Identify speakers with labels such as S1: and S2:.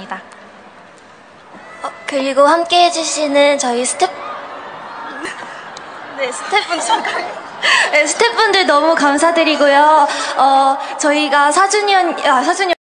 S1: 있습니다.
S2: 그리고 함께 해주시는 저희 스태프분들 너무 감사드리고요. 저희가 4주년